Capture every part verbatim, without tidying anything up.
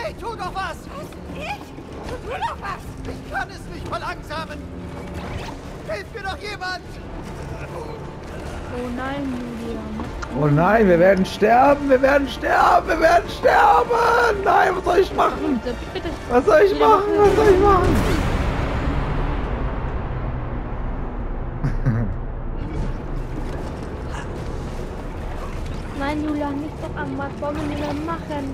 Hey, tu doch was! Ich? Tu doch was! Ich kann es nicht verlangsamen! Hilf mir doch jemand! Oh nein, Julian. Oh nein, wir werden sterben, wir werden sterben, wir werden sterben! Nein, was soll ich machen? Bitte, bitte. Was soll ich machen? Was soll ich machen? Nein, Julian, nicht doch am was wollen wir denn machen?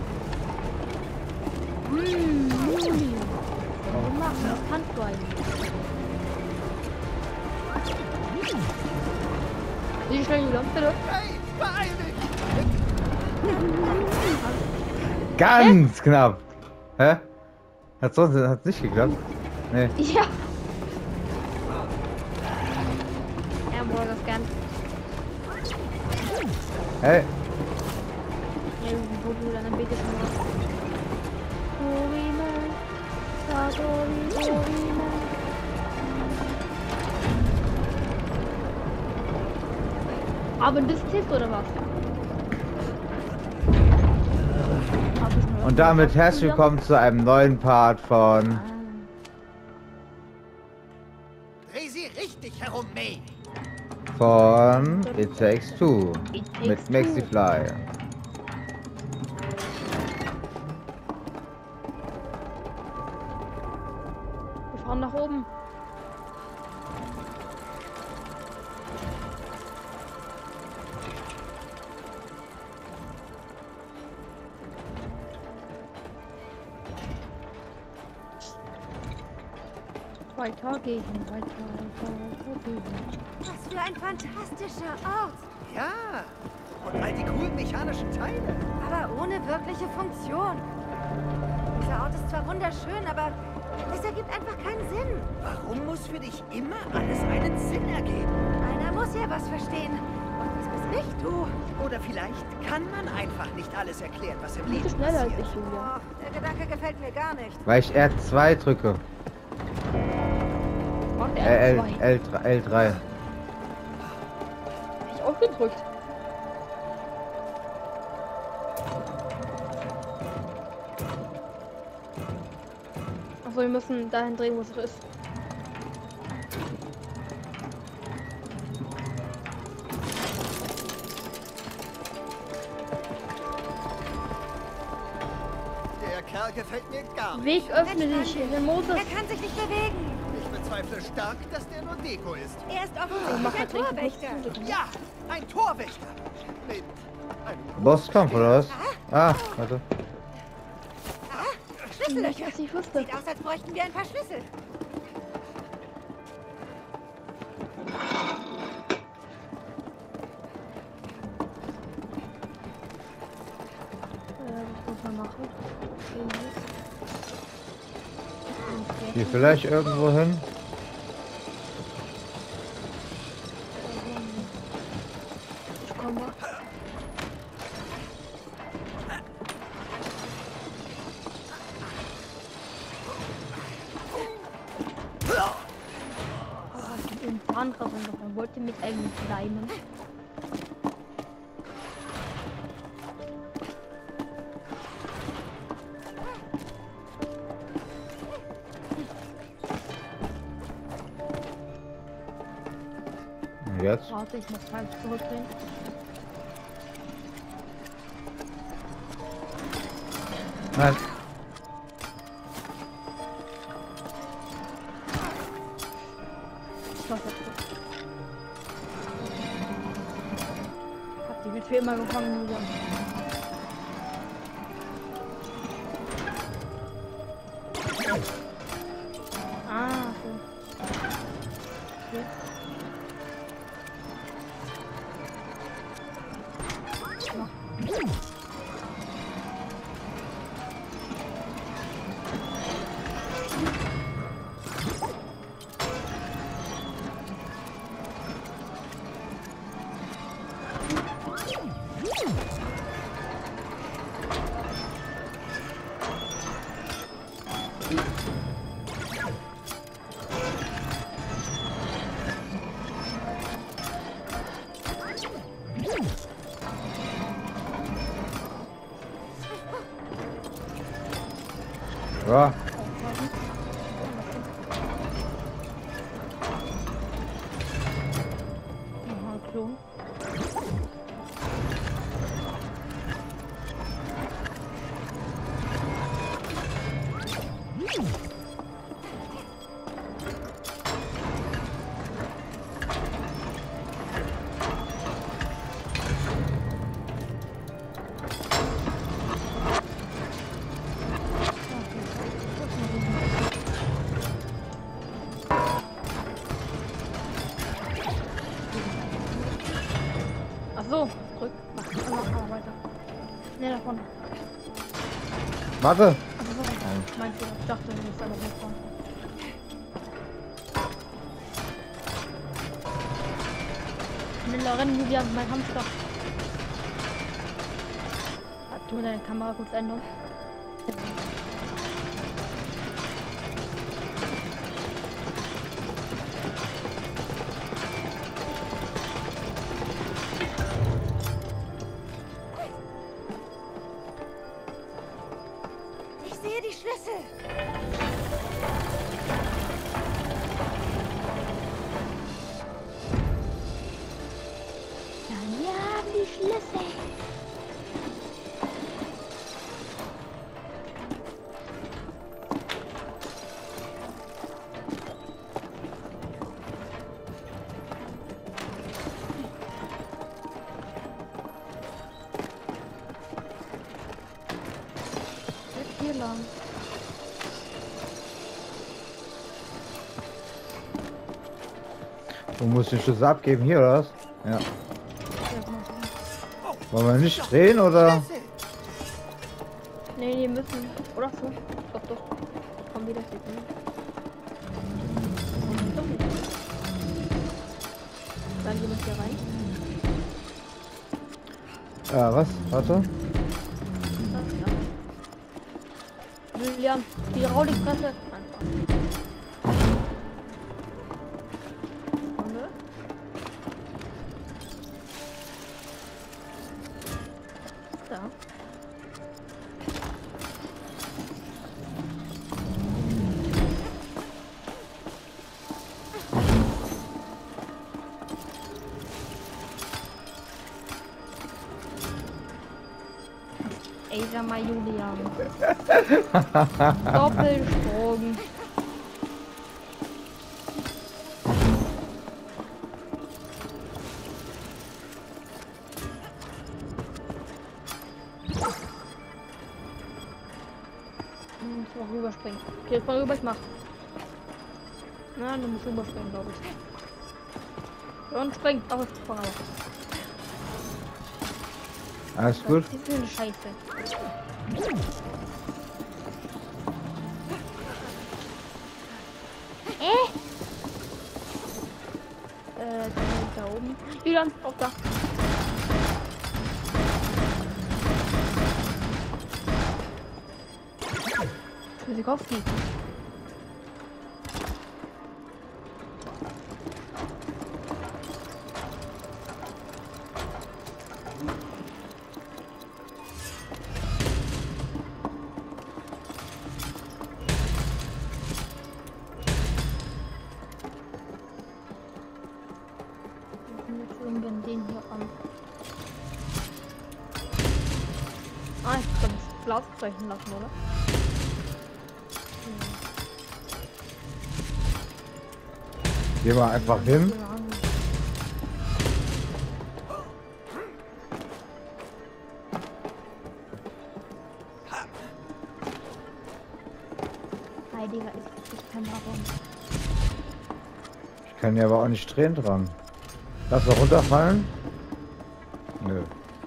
Hm, Juli. Wir machen das Handbein. Wie schnell, Julian, bitte? Hey, beeil dich! Ganz knapp. Hä? Hat sonst hat's nicht geklappt? Nee. Ja. Er wollte das gern. Hey. Ja, wo du dann betest du noch. Dorime, Satori, Dorime. Aber das Test oder was? Und damit herzlich willkommen zu einem neuen Part von Dreh sie richtig herum, May! von It Takes Two It Takes mit Two. Maxifly. Wir fahren nach oben. Weiter gehen, weiter, weiter, weiter gehen. Was für ein fantastischer Ort. Ja! Und all die coolen mechanischen Teile! Aber ohne wirkliche Funktion. Dieser Ort ist zwar wunderschön, aber es ergibt einfach keinen Sinn. Warum muss für dich immer alles einen Sinn ergeben? Einer muss ja was verstehen. Und das bist nicht du. Oder vielleicht kann man einfach nicht alles erklären, was im Nicht Leben so schneller als passiert. ich, Julia. Oh, der Gedanke gefällt mir gar nicht. Weil ich R zwei drücke. Macht Äh, er L, zwei. L, L drei. Hab ich auch gedrückt. Achso, wir müssen dahin drehen, wo es ist. Der Kerl gefällt mir gar nicht. Weg, öffne dich, den Moses. Er kann sich nicht bewegen. Ich bezweifle stark, dass der nur Deko ist. Er ist Mach offensichtlich ein halt richtig Torwächter. gut zu. Ja, ein Torwächter. Mit einem Bosskampf oder was? Ah, warte. Schlüssellöcher. Was ich wusste. Sieht aus, als bräuchten wir ein paar Schlüssel. Äh, was muss man machen? Hier vielleicht irgendwo hin? Ich komme. Im Zahnrad noch. Man wollte mit einem kleinen. Und jetzt? Warte, ich muss falsch zurückdrehen. Nein. Ich mach jetzt so. Hab die mit viermal gefangen, Julian. Ah, so. Okay. Ja. Nochmal Klon. Ach so, zurück. Mach, mach, mach weiter. Ne, da vorne. Warte. Ach so, mein Fehler. Ich dachte, du bist einfach nicht vorne. Schneller rennen, Julian, mein Hamster. Ah, tu deine Kamera kurz ändern. Ich sehe die Schlüssel. Ja, wir haben die Schlüssel. Jetzt hier lang. Du musst den Schlüssel abgeben, hier oder was? Ja. Ja, genau. Wollen wir nicht drehen oder? Schlüssel. Nee, die müssen. Oder so. Doch, doch. Komm wieder hier. Doch nicht. Dann gehen wir hier rein. Ja, was? Warte. Julian, die rau die Fresse. Sekunde. Da. Ey, sag mal, Julian. Doppelsprung. Hm, ich muss rüberspringen. Okay, jetzt mal rüber, ich mach. Na, du musst rüberspringen, glaube ich. Und spring. Ach, ich spring aber. Alles gut? Das ist eine Scheiße. Äh? Äh, da oben. Julian, auch da. Tschüssikowski. Den hier an. Ah, ich kann das Glas brechen lassen, oder? Gehen wir einfach hin. Nein, Digga, ich, ich kann warum. Ich kann ja aber auch nicht drehen dran. Lass mal runterfallen. Nö.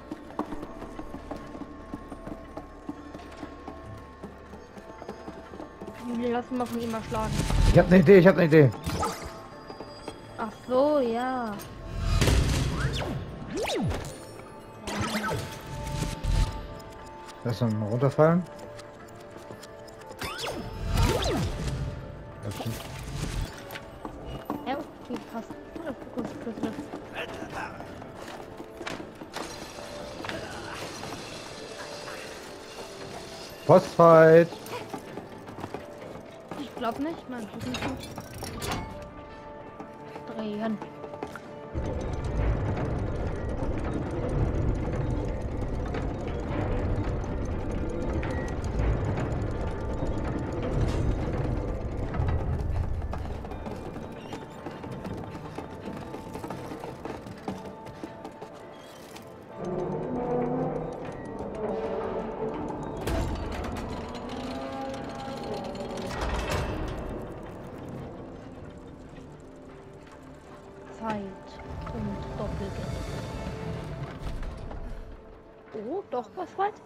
Wir lassen mal von ihm mal schlagen. Ich hab eine Idee, ich hab eine Idee. Ach so, ja. Lass mal runterfallen. Okay. Ja, okay, passt. Ja, kurz, kurz, kurz. Postfight. glaub nicht. Nein, das ist nicht gut. Drehen. Zeit und Doppelgeld. Oh, doch was weit.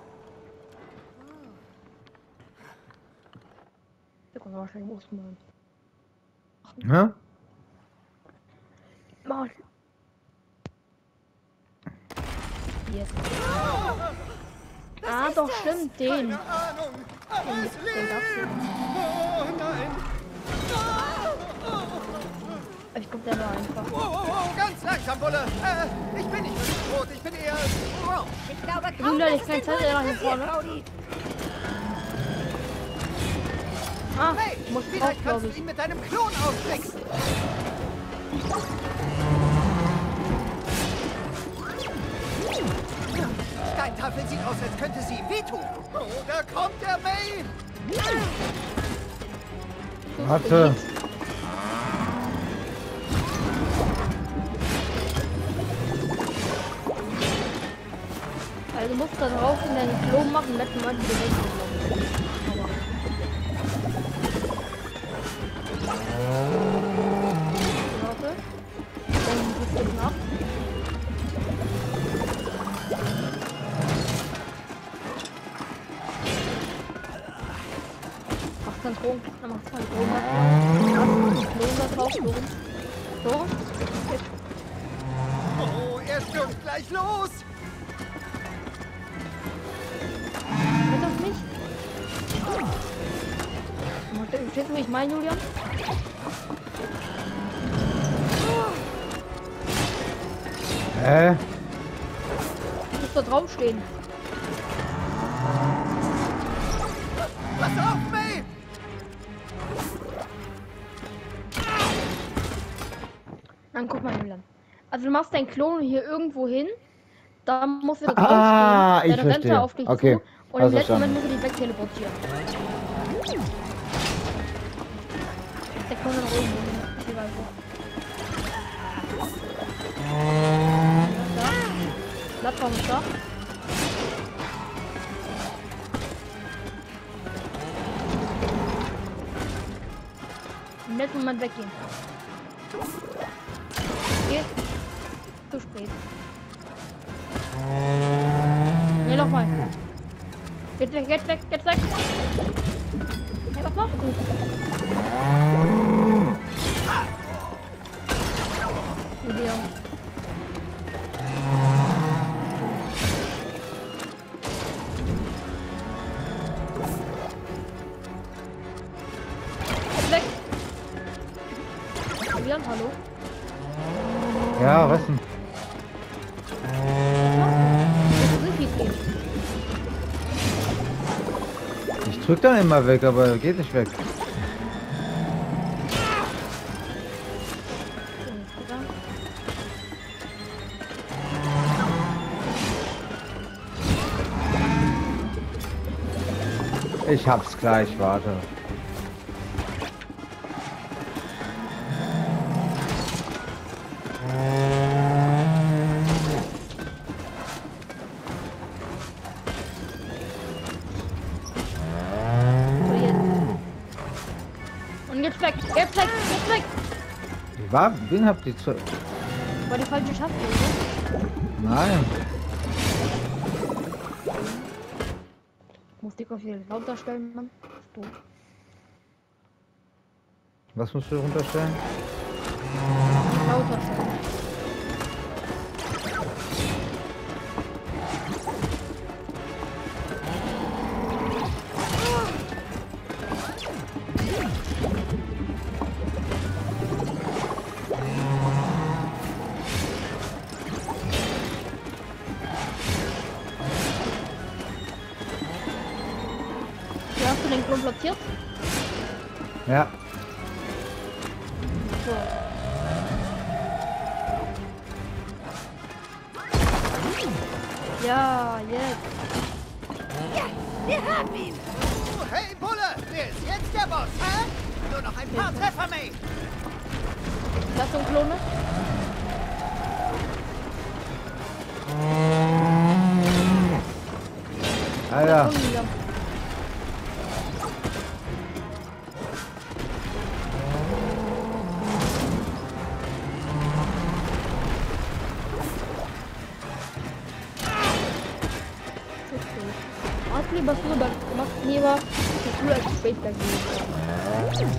Da kommt wahrscheinlich Ostmann. Hä? Mal. Jetzt. Ah, doch, stimmt, den. Keine Ahnung. Aber es lebt. Oh nein. Ich glaube, der war einfach. Oh, oh, oh, ganz langsam, Bulle. Äh, ich bin nicht wirklich tot. Ich bin eher... Oh. Ich glaube Du, kaum, Leute, dass ich es kann den Zeit nach Bullen vorne. interessiert, Cody. Ah, Hey, ich muss drauf, vielleicht kannst glaube du ich. ihn mit deinem Klon austricksen. Steintafel sieht aus, als könnte sie wehtun. Oh, da kommt der May. Warte. Also musst du da drauf in deinen Klo machen, letzten Mal die Bewegung. Warte. Dann gibst du den ab. Mach dann Drogen. Dann mach zwei Drogen. Klo da drauf, Klo. So. Jetzt. Oh, er stürmt gleich los. Wird das nicht? Verstehst du, wie ich meine, Julian? Hä? Du musst da draufstehen. Pass auf, May. Dann guck mal, Julian. Also du machst deinen Klon hier irgendwo hin. Da musst du da Ah, draufstehen. ich Dann rennt verstehe. er auf dich Okay, zu. Und hast im letzten verstanden. Moment musst du dich wegteleportieren. Der Klon dann irgendwo hin. Ich weiß nicht. Da. Plattform ist da. Im letzten Moment weggehen. Okay. Zu spät. Ne, nochmal. Geht weg, geht weg, geht weg. Hey, was machst du? Julian. Geht weg. Julian, hallo? Ja, was denn? Ich drück dann immer weg, aber geht nicht weg. Ich hab's gleich, warte. Und jetzt weg, jetzt weg, jetzt weg. Ich war, wen habt ihr zu... War die falsche Taste, oder? Nein. Muss die Kopie lauter stellen, Mann. Ist doof. Was musst du runterstellen? Lauter stellen. Wie hast du den Klon platziert? Ja. So. Ja, jetzt. Ja, wir haben ihn. Oh, hey, Bulle, wer ist jetzt der Boss, hä? Nur noch ein paar Treffer mehr. Das ist so ein Klone. Alter. Mach lieber früher, mach lieber früher als später gehen.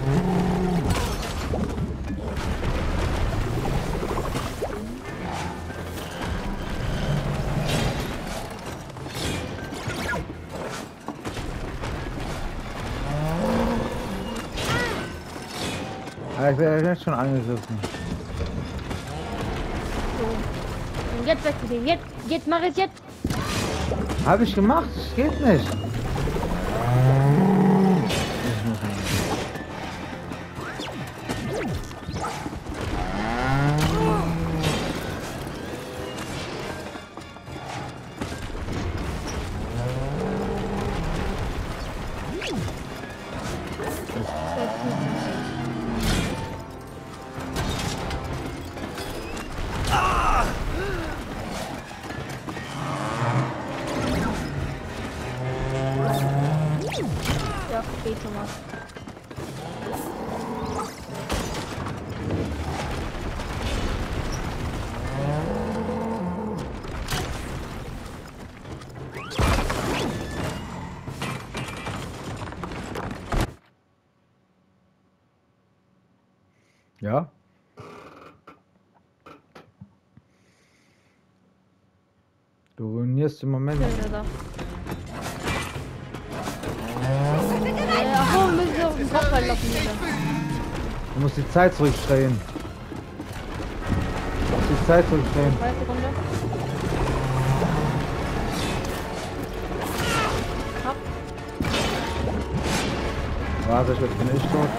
Alter, ich werde jetzt schon angegriffen. So. Und jetzt weg mit dem. Jetzt, jetzt mach es jetzt. Hab ich gemacht, das geht nicht. Ja, geht schon mal. Ja? Du ruinierst im Moment. Ja, da, da. Äh, ach so, müssen wir auf den Kopf halt lassen wieder. Du musst die Zeit zurückdrehen. Du musst die Zeit zurückdrehen. Zwei Sekunden. Ab. Warte, ich bin echt tot.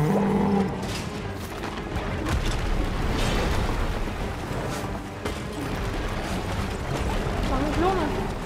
Mach eine Klone.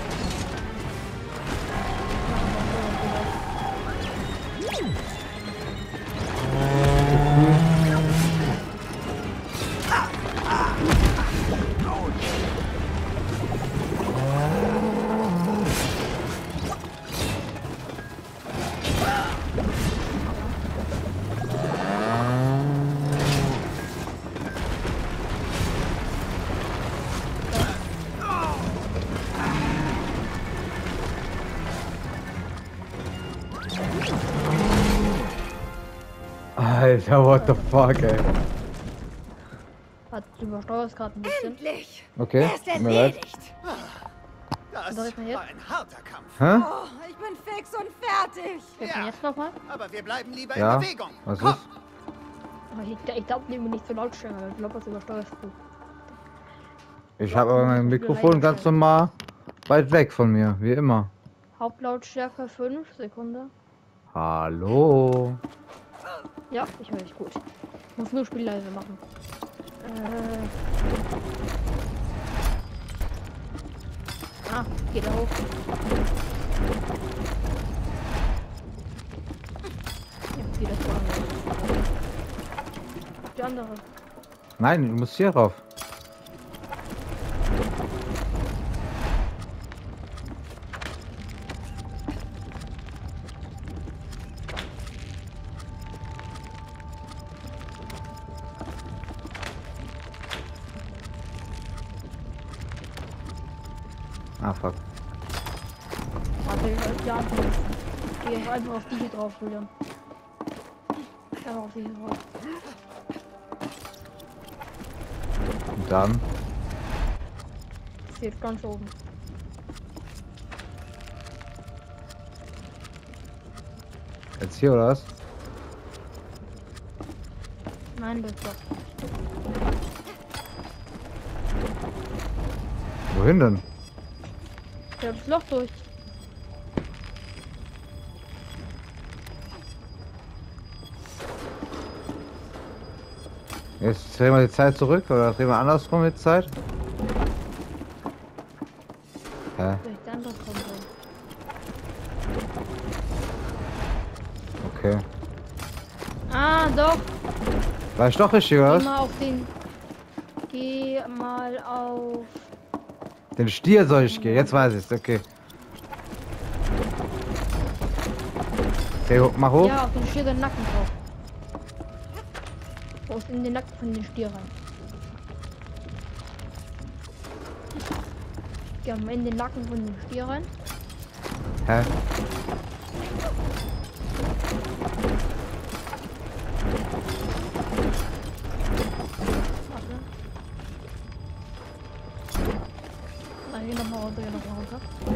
Alter, what the fuck, ey. Hat übersteuert gerade ein bisschen. Endlich. Okay, Er ist tut mir leid. erledigt. Das Soll ich mal jetzt? war ein harter Kampf. Hä? Oh, ich bin fix und fertig. Jetzt Ja. jetzt nochmal. Aber wir bleiben lieber Ja, in Bewegung. was Komm. ist? Aber ich, ich glaube, nehmen wir nicht so laut stellen, weil ich glaube, das übersteuerst du. Ich habe aber mein Mikrofon ganz normal weit weg von mir, wie immer. Hauptlautstärke fünf Sekunden. Hallo. Ja, ich höre dich gut. Ich muss nur Spielleise machen. Äh. Ah, geht er hoch. Jetzt geht das voran. Die andere. Nein, du musst hier rauf. Ah, fuck. Warte, ich weiß ja nicht. Ich gehe jetzt einfach auf die hier drauf, Julian. Einfach auf die hier drauf. Und dann? Steht ganz oben. Jetzt hier oder was? Nein, das war. Wohin denn? Ich hab das Loch durch. Jetzt drehen wir die Zeit zurück oder drehen wir andersrum mit Zeit? Hä? Vielleicht andersrum so. Okay. Ah, doch. War ich doch richtig, Geh oder was? mal auf den. Geh mal auf. Den Stier soll ich gehen, jetzt weiß ich's, okay. Okay, ho- mach hoch. Ja, auf den Stier den Nacken drauf. Wo ist in den Nacken von den Stier rein? Geh mal in den Nacken von dem Stier rein. Hä? Warte. Nein, geh nochmal runter, geh nochmal runter.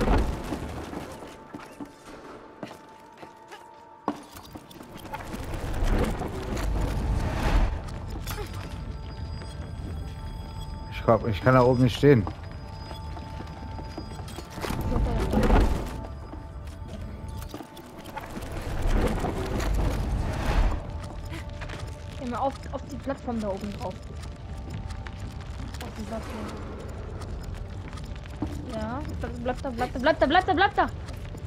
Ich glaub, ich kann da oben nicht stehen. Geh mal auf, auf die Plattform da oben drauf. Auf die Plattform. Ja, bleib, bleib da, bleib da, bleib da, bleib da, bleib da!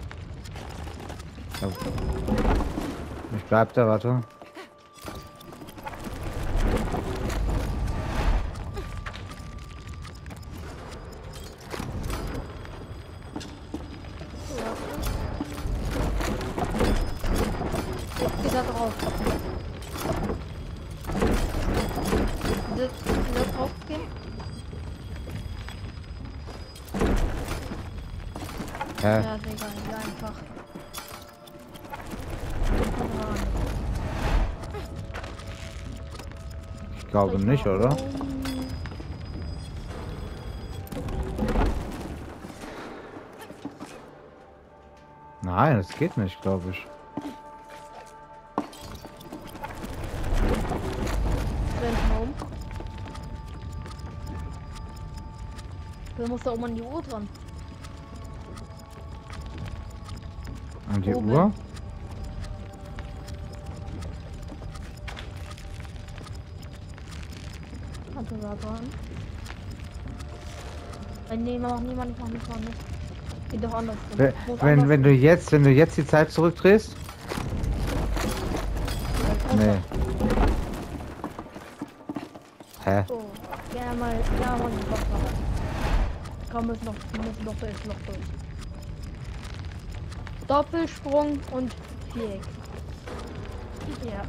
Ich bleib da, warte. Geh da drauf. Wieder, wieder drauf gehen. Hä? Ja, ist egal, ja, einfach. Ich glaube nicht, oder? Nein, das geht nicht, glaube ich. Um. Da muss da oben an die Uhr dran. An die Oben. Uhr? Warte, da dran. Nein, nee, mach nicht, mach nicht, mach nicht, mach nicht. Geht doch anders. Wenn, wenn, wenn du jetzt, wenn du jetzt die Zeit zurückdrehst? Nee. Hä? So, gerne mal, ja, mal die Box machen. Komm, müssen noch, müssen noch durch, noch durch. Doppelsprung und Viereck. Ja.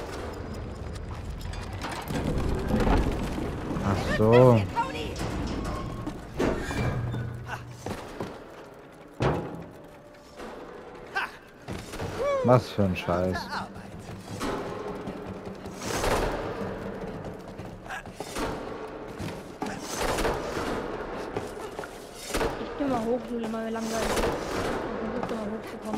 Ach so. Was für ein Scheiß. Ich geh mal hoch, Jule, mal langweilig. Ich versuche mal hochzukommen.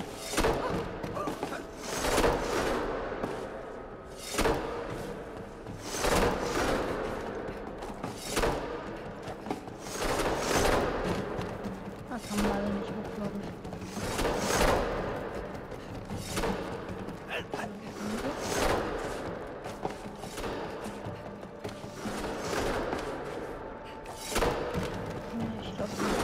Da kann man leider nicht hoch, glaube ich. Nee, ich glaube nicht.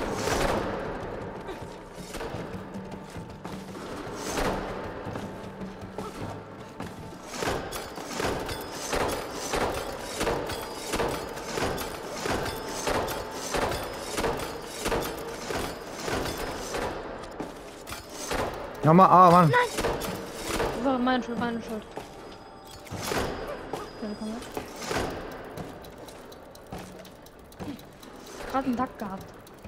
Nochmal, ah, Mann. Das war meine Schuld, meine Schuld. Okay, komm her. Gerade einen Tag gehabt.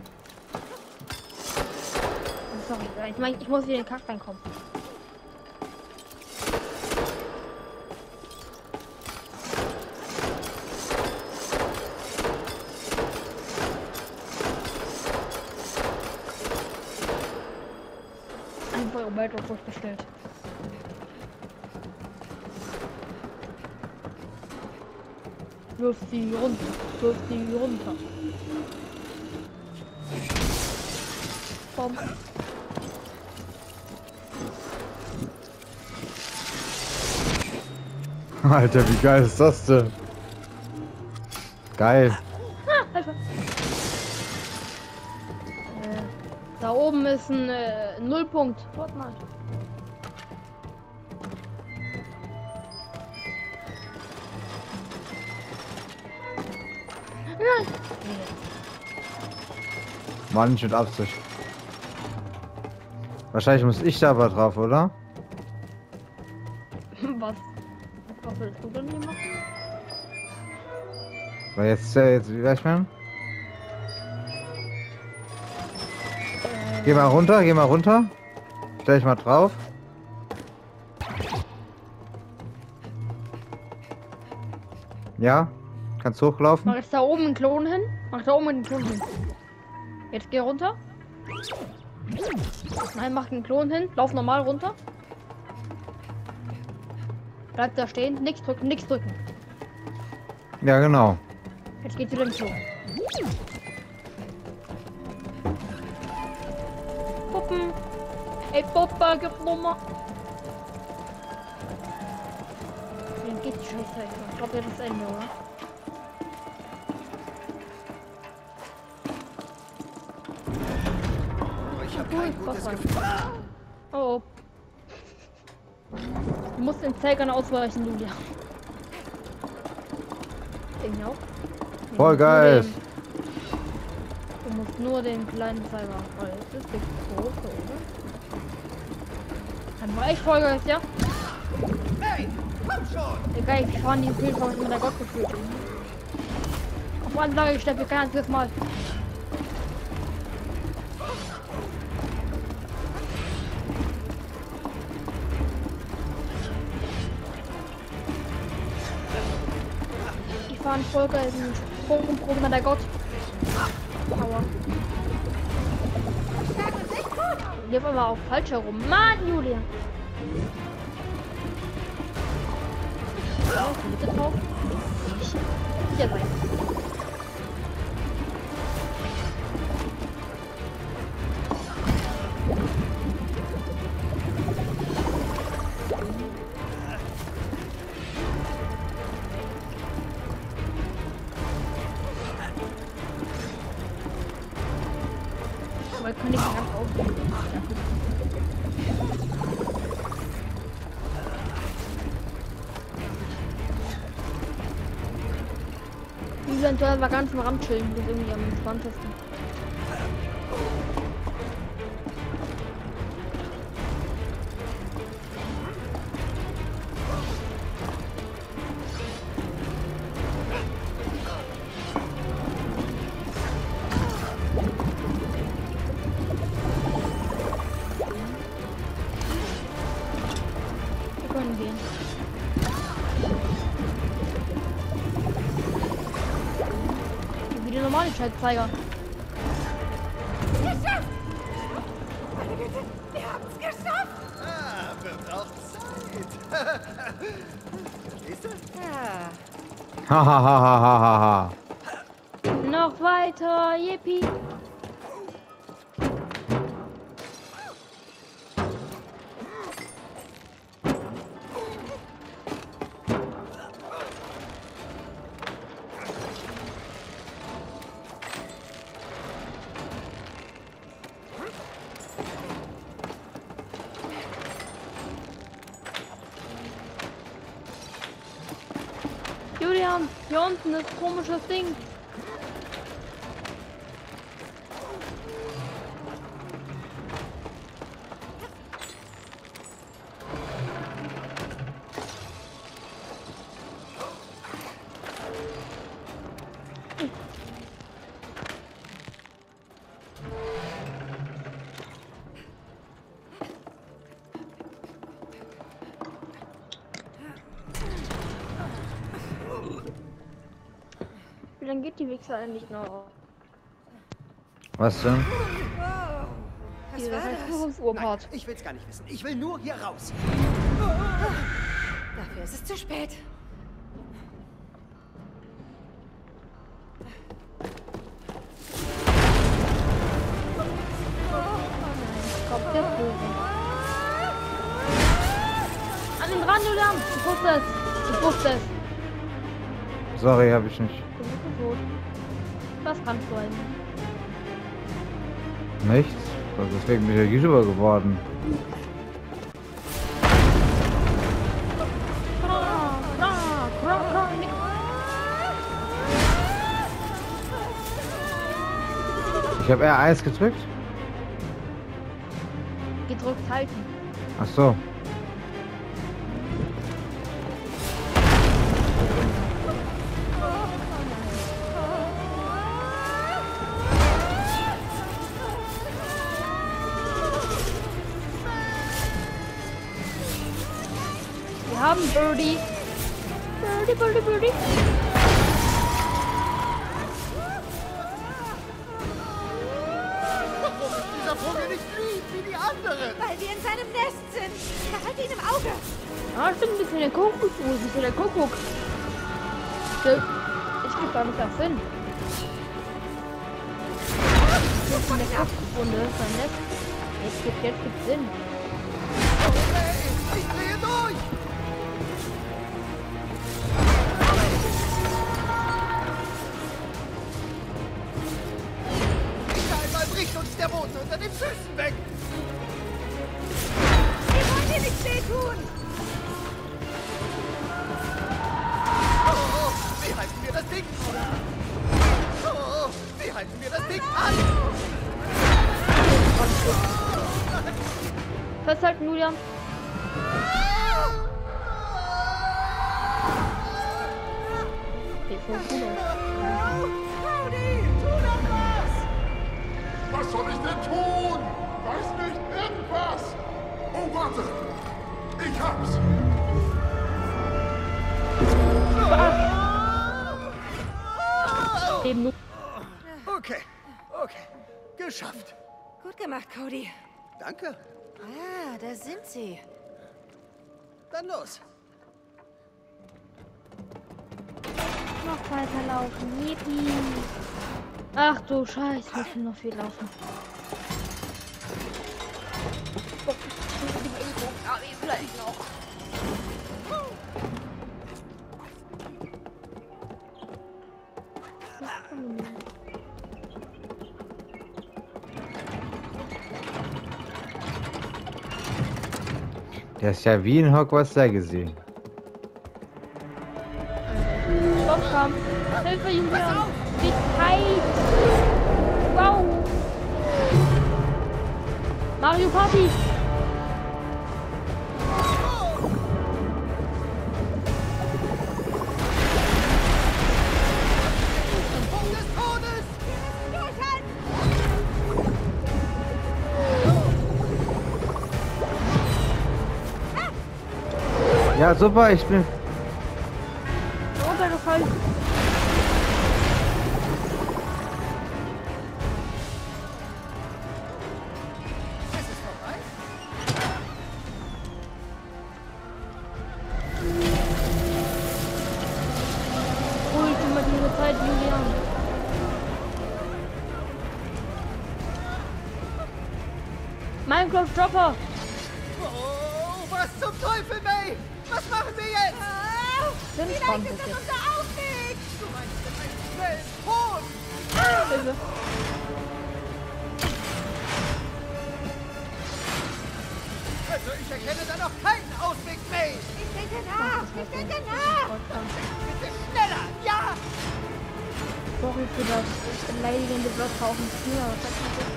Sorry, ich meine, ich muss hier in den Kack reinkommen. Einfach im Weltraum durchgestellt. Wirf sie runter, wirf sie runter. Bom. Alter, wie geil ist das denn? Geil. Einfach. Äh, da oben ist ein äh, Nullpunkt. Fortnite. Nein. Mann, nicht mit Absicht. Wahrscheinlich muss ich da aber drauf, oder? Was? Was willst du denn hier machen? Weil jetzt, äh, jetzt, wie ich meine? Äh, Geh mal runter, geh mal runter. Stell dich mal drauf. Ja, kannst hochlaufen. Mach jetzt da oben einen Klon hin. Mach da oben einen Klon hin. Jetzt geh runter. Nein, mach den Klon hin. Lauf normal runter. Bleib da stehen. Nichts drücken, nichts drücken. Ja, genau. Jetzt geht's wieder im Klon. Puppen. Ey, Puppa, gib Nummer. Dann geht die Scheiße. Ich glaube, jetzt ist das Ende, oder? Ich habe Cool, kein gutes was Gefühl. Oh, oh. Du musst den Zeigern ausweichen, Julia. Ich auch. Du Voll musst nur geil. den- Du musst nur den kleinen Zeiger. Oh, jetzt ist die große, oder? Dann war ich voll geil, ja? Hey, komm schon! Egal, ich fahre in die Bild, was mit der Gott gefühlt. Auf Anlage gestellt, wir können das mal. Ich fahre einen voll geilen Sprung mit der Gott. Aua. Lief aber auch falsch herum. Mann, Julia! Ja, bitte drauf. Hier sein. Aber ich kann nicht ganz aufgehen. Eventuell war ganz am Rand chillen, das ist irgendwie am entspanntesten. Wir können gehen. Wie die normale Schaltzeiger. Geschafft! Meine Güte, wir haben es geschafft! Ah, wird auch Zeit. Verstehst du? Ja. Ha ha ha ha ha ha ha. Noch weiter, yippie. Julian, hier unten ist komisches Ding. Wie lange geht die Wichser eigentlich noch? Was denn? Wow. Was Hier, war das heißt das? Führungsurpart. Ich will's gar nicht wissen. Ich will nur hier raus. Dafür ist es zu spät. Kommt der Vogel. An den Rand, Julian! Ich wusste es! Ich wusste es! Sorry, hab ich nicht. Du wusstest tot. Was kannst du eigentlich? Nichts. Deswegen bin ich ja YouTuber geworden. Ich habe R eins gedrückt. Gedrückt halten. Ach so. Wir haben Birdie. Birdie, Birdie, Birdie. Warum ist dieser Vogel nicht lieb wie die anderen? Weil wir in seinem Nest sind. Behalte ihn im Auge. Ah, stimmt, ein bisschen der Kuckuck. Wo ist denn der Kuckuck? Stimmt. Ich gebe gar nicht auf Sinn. Das ist eine Kuckuckrunde. Sein Nest. Jetzt gibt jetzt gibt's Sinn. Oh, hey, ich drehe durch! Einmal bricht uns der Boden unter den Füßen weg! Wir wollen dir nicht wehtun. Oh, oh, wie halten wir das Ding? Oh, oh, wie halten wir das Ding an? Festhalten, Julian. Okay, voll cool aus. Cody, tu doch was. Was soll ich denn tun? Weiß nicht, irgendwas. Oh, warte. Ich hab's. Eben nur. Okay, okay, geschafft. Gut gemacht, Cody. Danke. Ah, da sind sie. Dann los. Noch weiterlaufen. Yippie. Ach du Scheiße, wir müssen noch viel laufen. Vielleicht noch. Der ist ja wie in Hogwarts Legacy. Boxkampf. Hilfe, Julian. Wie tight. Wow. Mario Party. Punkt des Todes! Ja, super, ich bin. Runtergefallen. Ist es vorbei? Ultimative Zeit, Julian. Minecraft Dropper. Oh, was zum Teufel, May? Was machen wir jetzt? Sind Vielleicht kommt ist es das jetzt. unser Ausweg. Du meinst mit einem schnellen Ton? Hilfe. Also, ich erkenne da noch keinen Ausweg, May. Ich denke nach. Ich denke nach. Bitte schneller, ja! Sorry für das beleidigende Wörter auf dem Spiel, aber das hat mich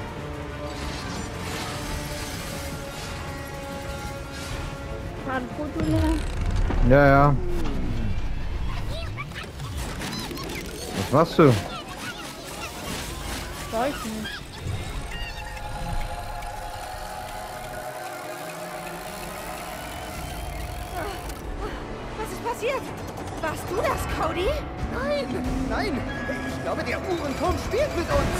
Alles gut, Julian? Ja, ja. Was machst du? Weiß nicht. Was ist passiert? Warst du das, Cody? Nein, nein. Ich glaube, der Uhrenturm spielt mit uns.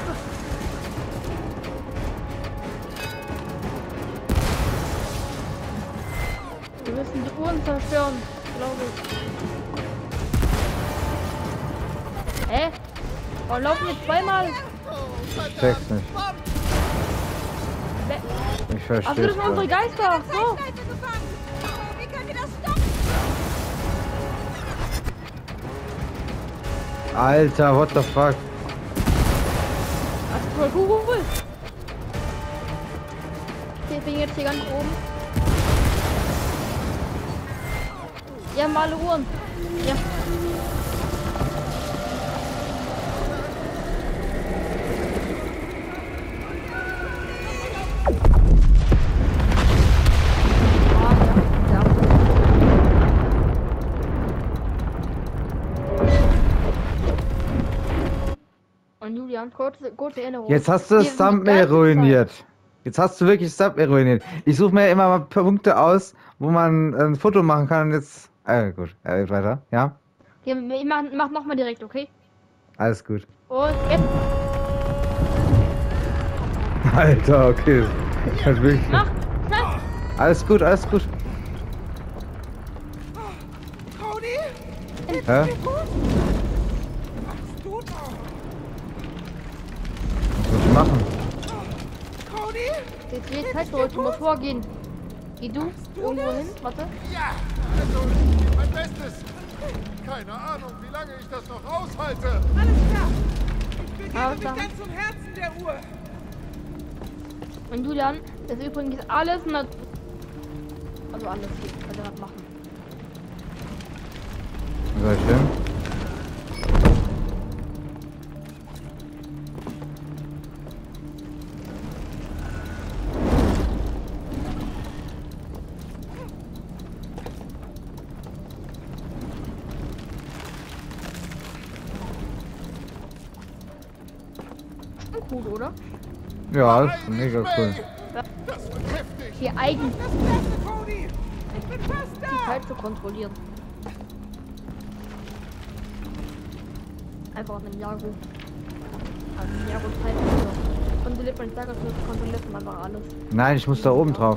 Wir müssen die Uhren zerstören, glaube ich. Hä? Warum laufen jetzt zweimal? Oh, verdammt. Check's nicht. Bob, Wer- Ich Ach, verstehe das sind unsere es. Geister. So. Zeitschleife gefangen. Oh, wie können wir das stoppen? Alter, what the fuck? Das ist voll cool. Ich bin jetzt hier ganz oben. Ja, mal alle Uhren. Ja. Ah, ja, ja. Und Julian, kurze, kurze Erinnerung. Jetzt hast du Wir das sind die Thumbnail ganze Zeit- ruiniert. Jetzt hast du wirklich das Thumbnail ruiniert. Ich suche mir immer mal Punkte aus, wo man ein Foto machen kann und jetzt... Äh, gut, äh, weiter, ja? Ja, ich mach, mach nochmal direkt, okay? Alles gut. Und jetzt Alter, okay. Das ist wirklich... mach! Schnell! Alles gut, alles gut. Cody? Hä? Alles gut? Was muss ich machen? Cody? Jetzt wird Zeit für heute, du musst vorgehen. Geh du irgendwo hin? Warte. Ja, also ich gebe mein Bestes. Keine Ahnung, wie lange ich das noch aushalte. Alles klar. Ich begebe Alles mich klar. dann zum Herzen der Uhr. Und Julian, das ist übrigens alles nat also alles hier, kann er machen. Wo soll ich hin? Schon cool, oder? Ja, das ist mega cool. Das wird heftig. Hier eigen Das Beste, Cody. Ich bin fast die da. Zeit zu kontrollieren. Einfach einen Jago. Einen Jago Zeit. Kontrolliert man stärker, kontrolliert man einfach alles. Nein, ich muss da oben drauf.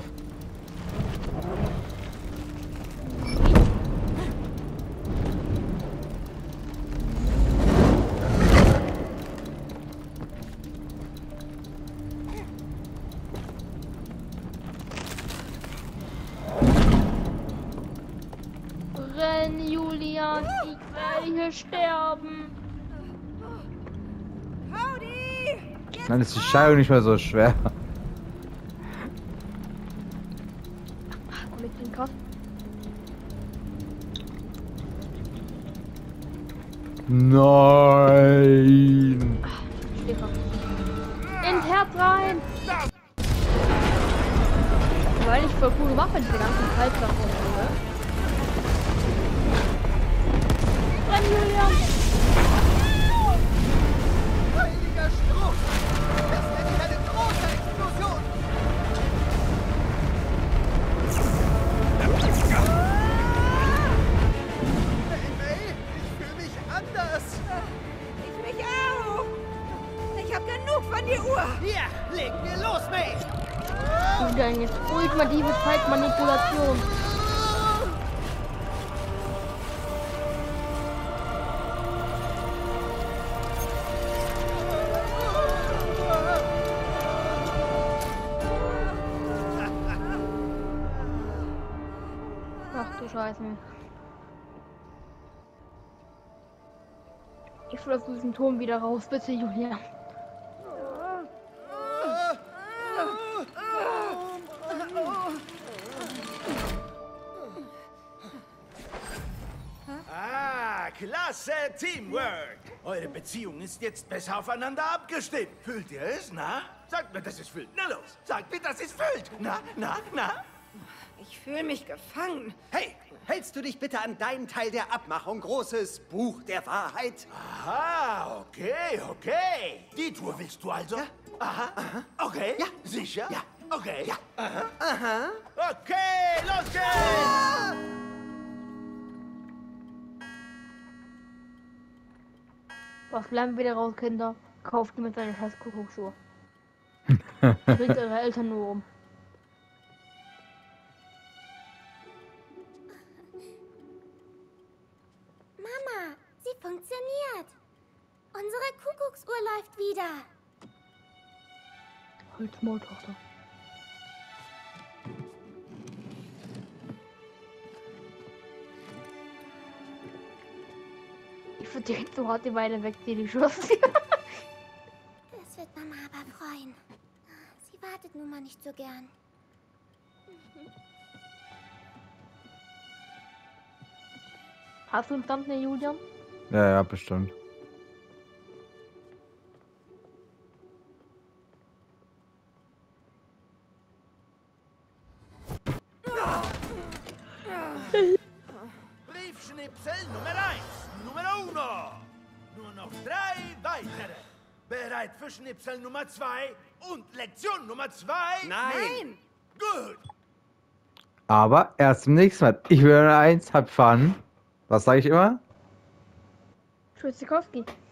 Renn, Julian, ich werde hier sterben. Cody! Dann ist die Scheidung nicht mehr so schwer. Und ich bin krass. Nein! Schläfer. Ins Herz rein! Weil ich voll cool gemacht, wenn ich die ganze Zeit nach unten gehe. Renn, Julian! Heiliger Stroh. Das nenne ich eine große Explosion. Hey, May, ich fühle mich anders. Ich mich auch! Ich hab genug von der Uhr! Hier, legen wir los, May. Julian, jetzt ultimative Zeitmanipulation. Ach du Scheiße. Ich will aus diesem Turm wieder raus, bitte, Julian. Ah, klasse Teamwork. Eure Beziehung ist jetzt besser aufeinander abgestimmt. Fühlt ihr es, na? Sagt mir, dass es fühlt. Na los, sagt mir, dass es fühlt. Na, na, na? Ich fühle mich gefangen. Hey, hältst du dich bitte an deinen Teil der Abmachung, großes Buch der Wahrheit? Aha, okay, okay. Die Tour willst du also? Ja. Aha, aha. Okay. Ja. Sicher? Ja. Okay. Ja. Aha. Aha. Okay, los geht's! Was lernen wir daraus, Kinder? Kauft mit seine scheiß Kuckucksuhr. Bringt eure Eltern nur um. Mama, sie funktioniert. Unsere Kuckucksuhr läuft wieder. Halt's Maul, Tochter. Ich würde direkt so hart die Beine wegziehen, ich schwör's dir. Das wird Mama aber freuen. Sie wartet nun mal nicht so gern. Hast du ein Thumbnail, Julian? Ja, ja, bestimmt. Briefschnipsel Nummer eins, Nummer uno. Nur noch drei weitere. Bereit für Schnipsel Nummer zwei und Lektion Nummer zwei? Nein! Gut. Aber erst zum nächsten Mal. Ich will eins, hab Fun. Was sage ich immer? Schulzikowski.